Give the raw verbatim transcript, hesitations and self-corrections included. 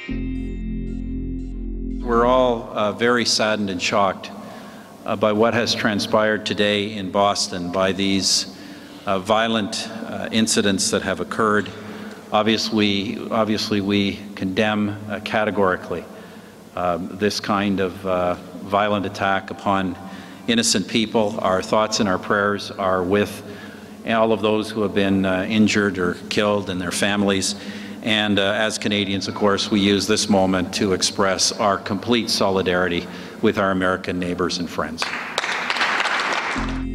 We're all uh, very saddened and shocked uh, by what has transpired today in Boston, by these uh, violent uh, incidents that have occurred. Obviously, obviously we condemn uh, categorically uh, this kind of uh, violent attack upon innocent people. Our thoughts and our prayers are with all of those who have been uh, injured or killed and their families. And uh, as Canadians, of course, we use this moment to express our complete solidarity with our American neighbours and friends.